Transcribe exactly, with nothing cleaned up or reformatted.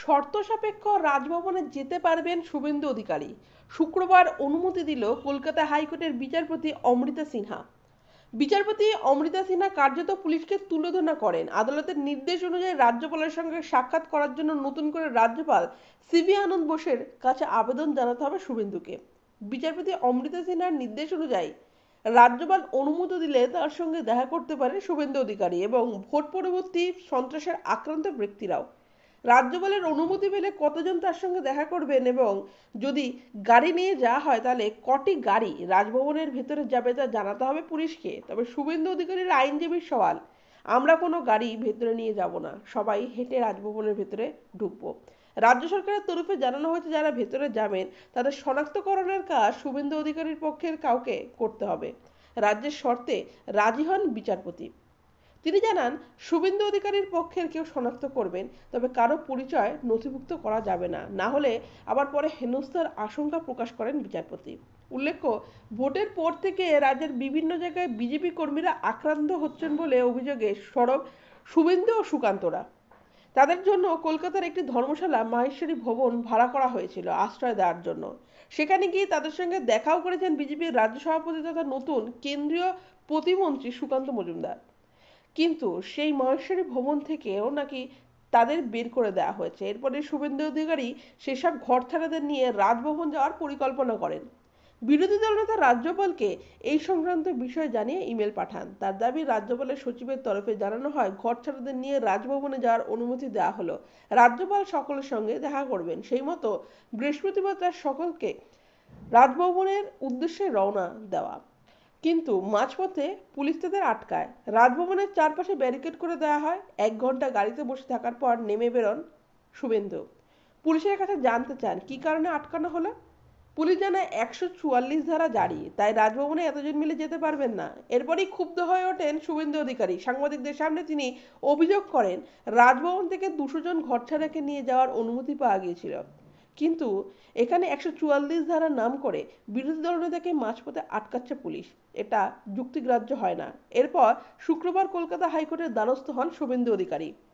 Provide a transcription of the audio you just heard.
শর্ত সাপেক্ষ রাজভবনে যেতে পারবেন শুভেন্দু অধিকারী। শুক্রবার অনুমতি দিল কলকাতা হাইকোর্টের বিচারপতি অমৃতা সিনহা। বিচারপতি অমৃতা সিনহা কার্যত পুলিশকে তুলোধনা করেন। আদালতের নির্দেশ অনুযায়ী রাজ্যপালের সঙ্গে সাক্ষাৎ করার জন্য নতুন করে রাজ্যপাল সিভি আনন্দ বোসের কাছে আবেদন জানাতে হবে শুভেন্দুকে। বিচারপতি অমৃতা সিনহার নির্দেশ অনুযায়ী রাজ্যপাল অনুমতি দিলে তার সঙ্গে দেখা করতে পারে শুভেন্দু অধিকারী এবং ভোট পরবর্তী সন্ত্রাসের আক্রান্ত ব্যক্তিরাও। রাজ্যপালের অনুমতি পেলে কতজন তার সঙ্গে দেখা করবেন এবং যদি গাড়ি নিয়ে যাওয়া হয় তাহলে কটি গাড়ি রাজভবনের ভেতরে যাবে তা জানাতে হবে পুলিশকে। তবে শুভেন্দু অধিকারীর আইনজীবীর সওয়াল, আমরা কোনো গাড়ি ভেতরে নিয়ে যাব না, সবাই হেঁটে রাজভবনের ভেতরে ঢুকবো। রাজ্য সরকারের তরফে জানানো হয়েছে যারা ভেতরে যাবেন তাদের শনাক্তকরণের কাজ শুভেন্দু অধিকারীর পক্ষের কাউকে করতে হবে। রাজ্যের শর্তে রাজি হন বিচারপতি। তিনি জানান শুভেন্দু অধিকারীর পক্ষের কেউ শনাক্ত করবেন, তবে কারো পরিচয় নথিভুক্ত করা যাবে না, না হলে আবার পরে হেনস্থার আশঙ্কা প্রকাশ করেন বিচারপতি। উল্লেখ্য, ভোটের পর থেকে রাজ্যের বিভিন্ন জায়গায় বিজেপি কর্মীরা আক্রান্ত হচ্ছেন বলে অভিযোগে সরব শুভেন্দু ও সুকান্তরা। তাদের জন্য কলকাতার একটি ধর্মশালা মাহেশ্বরী ভবন ভাড়া করা হয়েছিল আশ্রয় দেওয়ার জন্য। সেখানে গিয়ে তাদের সঙ্গে দেখাও করেছেন বিজেপির রাজ্য সভাপতি তথা নতুন কেন্দ্রীয় প্রতিমন্ত্রী সুকান্ত মজুমদার। কিন্তু সেই মহেশ্বরী ভবন থেকেও নাকি তাদের বের করে দেওয়া হয়েছে। এরপরে শুভেন্দু অধিকারী সেসব ঘরছাড়াদের নিয়ে রাজভবন যাওয়ার পরিকল্পনা করেন। বিরোধী দলনেতা রাজ্যপালকে এই সংক্রান্ত বিষয় জানিয়ে ইমেল পাঠান। তার দাবি, রাজ্যপালের সচিবের তরফে জানানো হয় ঘরছাড়াদের নিয়ে রাজভবনে যাওয়ার অনুমতি দেওয়া হলো, রাজ্যপাল সকলের সঙ্গে দেখা করবেন। সেই মতো বৃহস্পতিবার তার সকলকে রাজভবনের উদ্দেশ্যে রওনা দেওয়া। কিন্তু মাঝপথে পুলিশ তাদের আটকায়। রাজভবনের চারপাশে ব্যারিকেড করে দেওয়া হয়। এক ঘন্টা গাড়িতে বসে থাকার পর নেমে বেরোন শুভেন্দু। পুলিশের কাছে জানতে চান কি কারণে আটকানো হলো। পুলিশ জানায় একশো চুয়াল্লিশ ধারা জারি, তাই রাজভবনে এতজন মিলে যেতে পারবেন না। এরপরই ক্ষুব্ধ হয়ে ওঠেন শুভেন্দু অধিকারী। সাংবাদিকদের সামনে তিনি অভিযোগ করেন রাজভবন থেকে দুশো জন ঘরছাড়াকে নিয়ে যাওয়ার অনুমতি পাওয়া গিয়েছিল, কিন্তু এখানে একশো চুয়াল্লিশ ধারার নাম করে বিরোধী দলনেতাকে মাঝপথে আটকাচ্ছে পুলিশ। এটা যুক্তিগ্রাহ্য হয় না। এরপর শুক্রবার কলকাতা হাইকোর্টের দ্বারস্থ হন শুভেন্দু অধিকারী।